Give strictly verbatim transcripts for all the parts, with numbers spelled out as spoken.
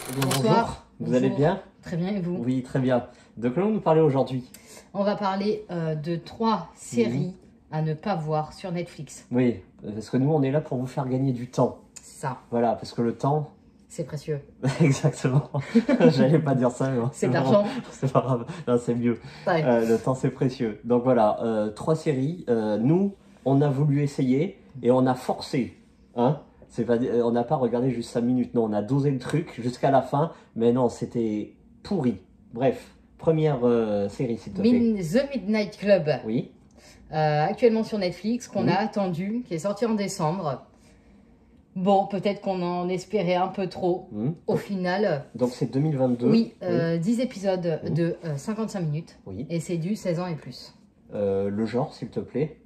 Bonjour, Bonsoir. vous Bonjour. allez bien? Très bien, et vous? Oui, très bien. De quoi nous parler aujourd'hui? On va parler euh, de trois séries à ne pas voir sur Netflix. Oui, parce que nous, on est là pour vous faire gagner du temps. C'est ça, Voilà, parce que le temps... c'est précieux. Exactement. J'allais pas dire ça, mais bon, C'est de bon, l'argent. c'est pas grave. Non, c'est mieux. Ouais. Euh, le temps, c'est précieux. Donc voilà, euh, trois séries. Euh, nous, on a voulu essayer et on a forcé. Hein? C'est pas, on n'a pas regardé juste cinq minutes. Non, on a dosé le truc jusqu'à la fin. Mais non, c'était pourri. Bref, première euh, série, s'il te plaît. Min- The Midnight Club, Oui. euh, actuellement sur Netflix, qu'on Mhm. a attendu, qui est sorti en décembre. Bon, peut-être qu'on en espérait un peu trop. Mhm. Au final, Donc c'est deux mille vingt-deux. oui, euh, dix épisodes Mhm. de euh, cinquante-cinq minutes. Oui. Et c'est du seize ans et plus. Euh, le genre, s'il te plaît.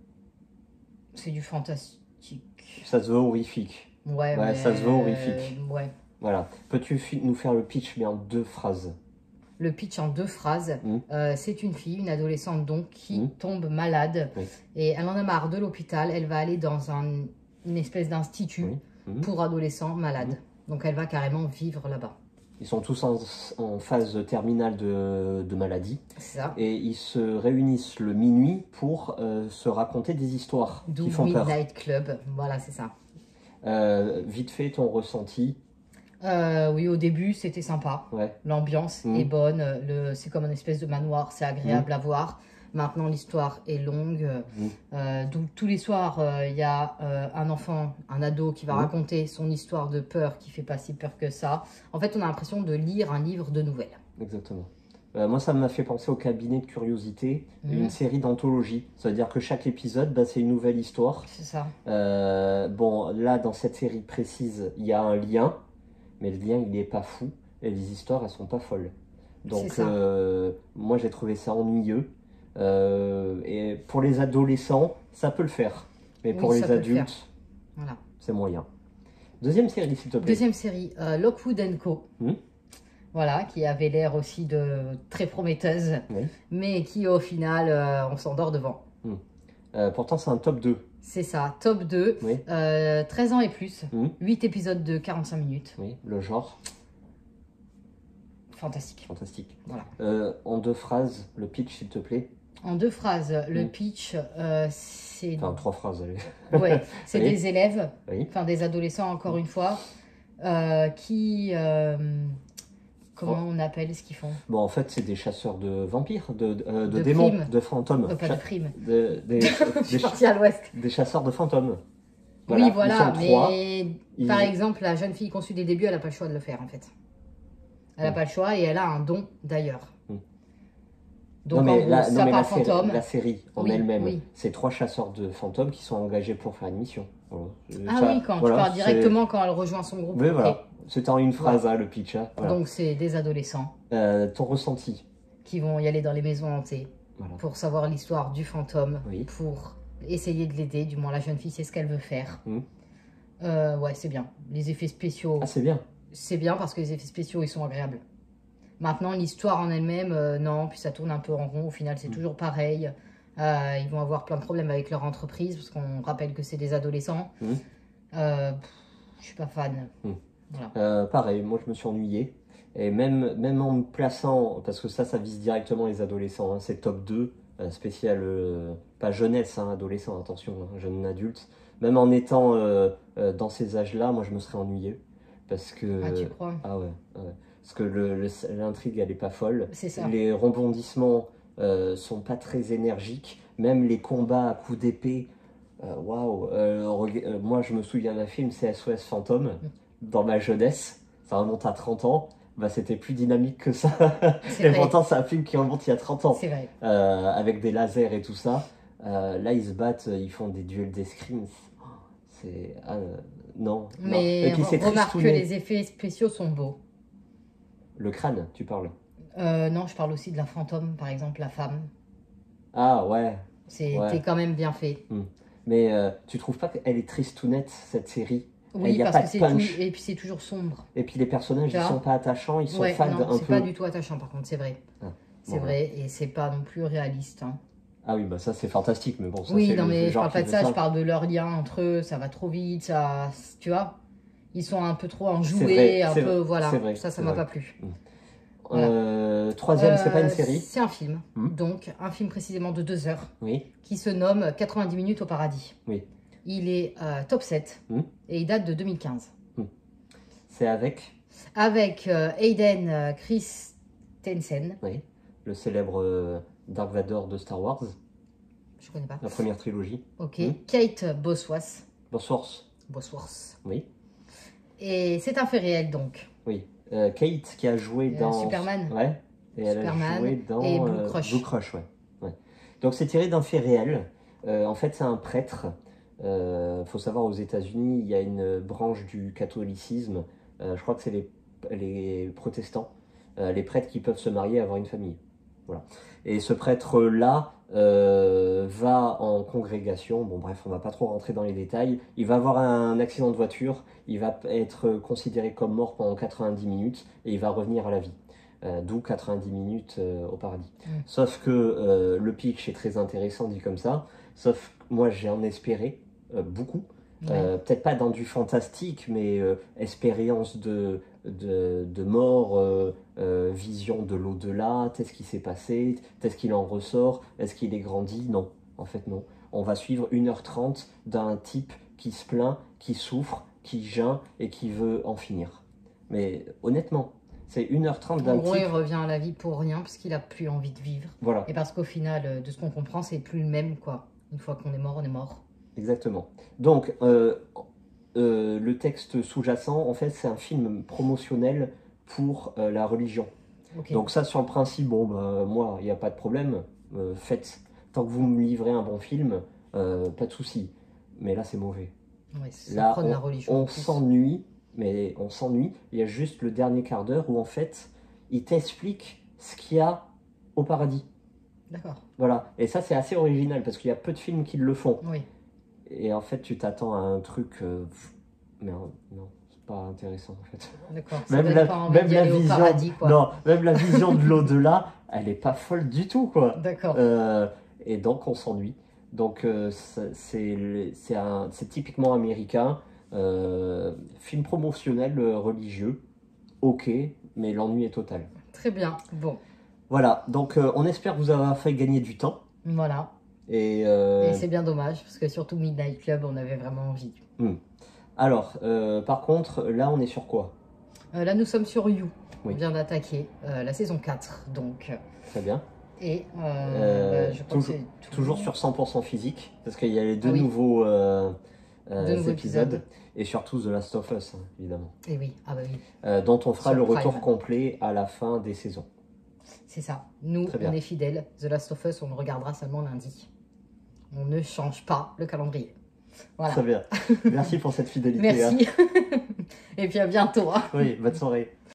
C'est du fantastique. Ça se veut horrifique. Ouais, Ouais, mais... ça se veut horrifique. Ouais. Voilà. Peux-tu fi- nous faire le pitch, mais en deux phrases? Le pitch en deux phrases. Mm. Euh, c'est une fille, une adolescente donc, qui Mm. tombe malade. Oui. Et elle en a marre de l'hôpital. Elle va aller dans un, une espèce d'institut Oui. Mm. pour adolescents malades. Donc elle va carrément vivre là-bas. Ils sont tous en, en phase terminale de, de maladie. C'est ça. Et ils se réunissent le minuit pour euh, se raconter des histoires D'où qui font peur. Midnight Club. Voilà, c'est ça. Euh, vite fait, ton ressenti. Euh, oui, au début, c'était sympa. Ouais. L'ambiance Mm. est bonne. Le, c'est comme une espèce de manoir. C'est agréable à voir. Maintenant, l'histoire est longue. Mm. Euh, d'où tous les soirs, euh, il y a euh, un enfant, un ado qui va Mm. raconter son histoire de peur qui fait pas si peur que ça. En fait, on a l'impression de lire un livre de nouvelles. Exactement. Euh, moi, ça m'a fait penser au cabinet de curiosité, Mm. une série d'anthologie. C'est-à-dire que chaque épisode, bah, c'est une nouvelle histoire. C'est ça. Euh, bon, là, dans cette série précise, il y a un lien, mais le lien, il n'est pas fou, et les histoires, elles sont pas folles. Donc, C'est ça. euh, moi, j'ai trouvé ça ennuyeux. Euh, et pour les adolescents, ça peut le faire. Mais Oui, pour ça les peut le adultes, Voilà. c'est moyen. Deuxième série, s'il te plaît. Deuxième série, euh, Lockwood and Co. Mm. Voilà, qui avait l'air aussi de très prometteuse, Oui. mais qui au final, euh, on s'endort devant. Euh, pourtant, c'est un top deux. C'est ça, top deux, Oui. euh, treize ans et plus, Mm. huit épisodes de quarante-cinq minutes. Oui, le genre, Fantastique. fantastique. Voilà. Euh, en deux phrases, le pitch, s'il te plaît. En deux phrases, le Mm. pitch, euh, c'est Enfin, trois phrases, allez. ouais, c'est Oui. des élèves, Oui. enfin des adolescents encore une fois, euh, qui... euh, comment Oh. on appelle ce qu'ils font? Bon, en fait, c'est des chasseurs de vampires, de, de, euh, de De démons, primes. de fantômes. Euh, pas Cha- de prime. de- des, Je suis des, partie à l'ouest. des chasseurs de fantômes. Oui, ils voilà, sont trois. mais Ils- par exemple, la jeune fille qu'on suit des débuts, elle n'a pas le choix de le faire en fait. Elle n'a Mm. pas le choix et elle a un don d'ailleurs. Mm. Donc non, mais, en gros, la, ça non, mais par la, série, fantôme. la série en Oui, elle-même, oui. c'est trois chasseurs de fantômes qui sont engagés pour faire une mission. Voilà. Ah Ça, oui, quand voilà, tu pars c'est- directement quand elle rejoint son groupe. Oui, ok. voilà. C'était en une phrase, hein, le pitch. Hein, voilà. Donc c'est des adolescents Euh, ton ressenti. qui vont y aller dans les maisons hantées Voilà. pour savoir l'histoire du fantôme, Oui. pour essayer de l'aider. Du moins, la jeune fille sait ce qu'elle veut faire. Mm. Euh, ouais, c'est bien. Les effets spéciaux, Ah, c'est bien. c'est bien parce que les effets spéciaux, ils sont agréables. Maintenant, l'histoire en elle-même, euh, non, puis ça tourne un peu en rond. Au final, c'est Mm. toujours pareil. Euh, ils vont avoir plein de problèmes avec leur entreprise parce qu'on rappelle que c'est des adolescents. Mm. Euh, pff, je suis pas fan. Mm. Voilà. Euh, pareil, moi je me suis ennuyé. Et même, même en me plaçant, parce que ça, ça vise directement les adolescents, hein, c'est top deux, euh, spécial, euh, pas jeunesse, hein, adolescent, attention, hein, jeune adulte. Même en étant euh, euh, dans ces âges-là, moi je me serais ennuyé. Parce que. Ah, tu crois? Ah ouais, ouais. Parce que le- le- l'intrigue, elle est pas folle. C'est ça. Les rebondissements euh, sont pas très énergiques. Même les combats à coups d'épée. euh, Waouh! Euh, reg- euh, moi, je me souviens d'un film, c'est S O S Fantôme, dans ma jeunesse. Ça remonte à trente ans. Bah, c'était plus dynamique que ça. C'est Et vrai. pourtant, c'est un film qui remonte il y a trente ans. C'est vrai. Euh, avec des lasers et tout ça. Euh, là, ils se battent, ils font des duels d'escrime. C'est. Ah, euh, non. non. Mais Et puis, c'est re- remarque que tristounet. les effets spéciaux sont beaux. Le crâne, tu parles. Euh, non, je parle aussi de la fantôme, par exemple, la femme. Ah, ouais. C'était Ouais. quand même bien fait. Mais euh, tu trouves pas qu'elle est tristounette, cette série? Il Oui, y a parce pas que de c'est punch. tout... Et puis c'est toujours sombre. Et puis les personnages, Tu ils vois sont pas attachants, ils sont Ouais, fades non, un c'est peu. pas du tout attachant par contre, c'est vrai. Ah, C'est bon, vrai, et c'est pas non plus réaliste. hein. Ah oui, bah ça c'est fantastique, mais bon, ça Oui, c'est non le mais je genre parle pas qui de veut ça, je parle de leur lien entre eux, ça va trop vite, ça... Tu vois? Ils sont un peu trop C'est enjoués, vrai, un c'est peu, vrai, voilà. c'est vrai, Ça, ça c'est m'a vrai. pas plu. Voilà. Euh, troisième, c'est pas une Euh, série. C'est un film. Hmm. Donc, un film précisément de deux heures Oui, qui se nomme quatre-vingt-dix minutes au paradis. oui. Il est euh, top sept Hmm. et il date de deux mille quinze. C'est avec, Avec euh, Hayden euh, Christensen. oui, le célèbre euh, Dark Vador de Star Wars, Je connais pas. la première trilogie. Ok. Hmm. Kate Bosworth. Bosworth, Bosworth. oui, Et c'est un fait réel donc. oui. Euh, Kate qui a joué Euh, dans... Superman. Ouais, et elle Superman a joué dans et Blue euh, Crush. Blue Crush, ouais. ouais. Donc c'est tiré d'un fait réel. Euh, en fait, c'est un prêtre. Il euh, faut savoir, aux États-Unis, il y a une branche du catholicisme. Euh, je crois que c'est les, les protestants, euh, les prêtres qui peuvent se marier et avoir une famille. Voilà. Et ce prêtre-là euh, va en congrégation. Bon, bref, on va pas trop rentrer dans les détails. Il va avoir un accident de voiture. Il va être considéré comme mort pendant quatre-vingt-dix minutes et il va revenir à la vie. Euh, D'où quatre-vingt-dix minutes euh, au paradis. Mm. Sauf que euh, le pitch est très intéressant dit comme ça. Sauf que moi, j'ai en espéré euh, beaucoup. Ouais. Euh, peut-être pas dans du fantastique, mais euh, expérience de, de, de mort, euh, euh, vision de l'au-delà, qu'est-ce qui s'est passé, qu'est-ce qu'il en ressort, est-ce qu'il est grandi? Non, en fait non. On va suivre une heure trente d'un type qui se plaint, qui souffre, qui geint et qui veut en finir. Mais honnêtement, c'est une heure trente En d'un gros, type... il revient à la vie pour rien parce qu'il a plus envie de vivre. Voilà, Et parce qu'au final, euh, de ce qu'on comprend, c'est plus le même quoi. Une fois qu'on est mort, on est mort. exactement. Donc, euh, euh, le texte sous-jacent, en fait, c'est un film promotionnel pour euh, la religion. Ok. Donc ça, sur le principe, bon, bah, moi, il n'y a pas de problème, euh, faites. Tant que vous me livrez un bon film, euh, pas de souci. Mais là, c'est mauvais. Ouais, ça Là, prône la on, religion. en on plus. s'ennuie, mais on s'ennuie. Il y a juste le dernier quart d'heure où, en fait, il t'explique ce qu'il y a au paradis. D'accord. Voilà. Et ça, c'est assez original, parce qu'il y a peu de films qui le font. Oui. Et en fait, tu t'attends à un truc... euh, pff, mais non, non, c'est pas intéressant, en fait. D'accord. Ça Même donne la, pas envie même d'y la aller au vision, paradis quoi. non, même la vision de l'au-delà, elle est pas folle du tout, quoi. D'accord. Euh, et donc on s'ennuie. Donc euh, c'est c'est c'est un c'est typiquement américain, euh, film promotionnel euh, religieux, ok, mais l'ennui est total. Très bien. Bon. Voilà, donc euh, on espère vous avoir fait gagner du temps. Voilà. Et, euh, Et c'est bien dommage parce que surtout Midnight Club, on avait vraiment envie. hmm. Alors, euh, par contre, là on est sur quoi? Euh, là, nous sommes sur You. Oui. On vient d'attaquer euh, la saison quatre. Donc. Très bien. Et euh, Euh, bah, je crois toujours, que c'est tout. toujours sur cent pour cent physique, parce qu'il y a les deux Ah oui. nouveaux, euh, euh, Deux nouveaux épisodes, épisodes. et surtout The Last of Us, hein, évidemment, Et oui. Ah bah oui. euh, dont on fera Sur le retour Prime. complet à la fin des saisons. C'est ça. Nous, Très bien. on est fidèles. The Last of Us, on le regardera seulement lundi. On ne change pas le calendrier. Voilà. Très bien. Merci pour cette fidélité. hein. Merci. Et puis à bientôt. hein. Oui, bonne soirée.